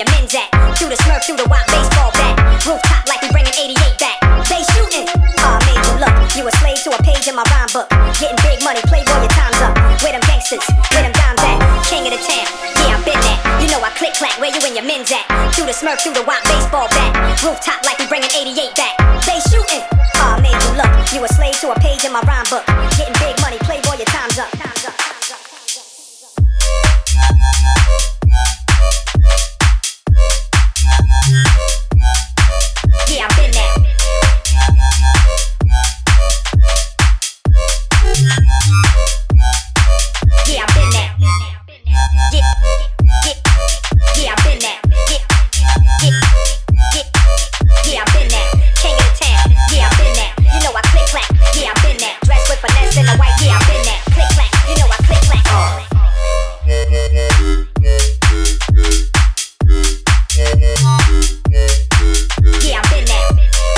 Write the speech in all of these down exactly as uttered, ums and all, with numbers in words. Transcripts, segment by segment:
your men's at? Through the Smurf, through the wop, baseball bat. Rooftop like we bringing eighty-eight back. They shooting. Ah, made you look. You a slave to a page in my rhyme book. Getting big money, playboy, your time's up. Where them gangsters, where them dimes at? King of the town, yeah, I've been that. You know I click clack, where you and your men's at? Through the Smurf, through the wop, baseball bat. Rooftop like we bringing eighty-eight back. They shooting. Ah, made you look. You a slave to a page in my rhyme book. Getting big money, playboy, your time's up. Time's up. Yeah, I've been there. Yeah, I've been there. Yeah, yeah, yeah, I've been there. Yeah, yeah, yeah, yeah, I've been there. King of the town. Yeah, I've been there. You know I click clack. Yeah, I've been there. Dressed with finesse in the white. Yeah, I've been there. Click clack. You know I click clack. Uh. Yeah, I've been there.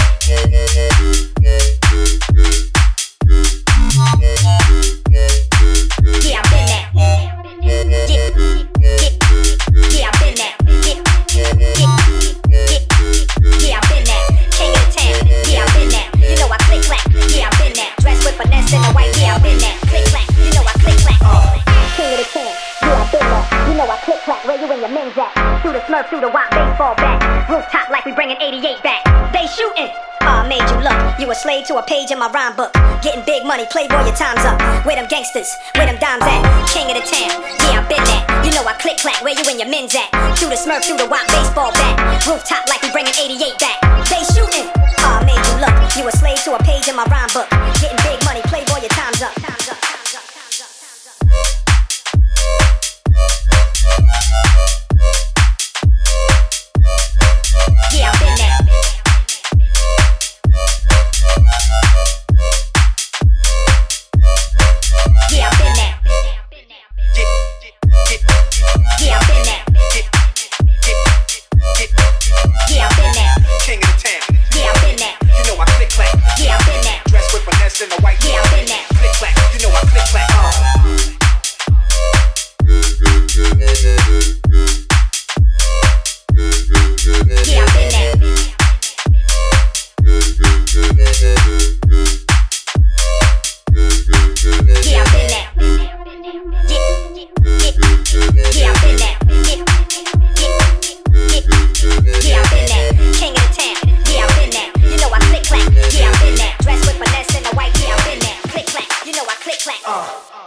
Yeah, I've been there. Yeah, yeah, yeah, I've been there. Yeah, yeah, yeah, yeah, I've been there. King of the town. Yeah, I've been there. You know I click clack. Yeah, I've been there. Dressed with finesse in the white. Yeah, I've been there. Click clack. You know I click clack. King of the town. Yeah, I've been there. You know I click clack. Where you and your men's at? Through the Smurf, through the wop, baseball bat. Rooftop like we bringing eighty-eight back. They shooting. Ah, made you look. You a slave to a page in my rhyme book. Getting big money, playboy, your time's up. Where them gangsters, where them dimes at? King of the town, yeah, I've been there. You know I click clack, where you and your men's at? Through the Smurf, through the wop, baseball bat. Rooftop like we bringing eighty-eight back. They shooting. Ah, made you look. You a slave to a page in my rhyme book. Getting big money, playboy, your time's up. Time's up. Yeah, I've been there. Yeah, I've been there. Yeah, I've been there. Yeah, I've been there. King of the town. Yeah, I've been there. You know I click clack. Yeah, I've been there. Dressed with finesse in the white. Yeah, I've been there. Click clack. You know I click clack. Yeah, I've been there. Yeah, I've been there. Yeah, yeah, I've been there. Yeah, yeah, yeah, I've been there. King of the town. Yeah, I've been there. You know I click clack. Yeah, I've been there. Dressed with finesse in the white. Yeah, I've been there. Click clack. You know I click clack.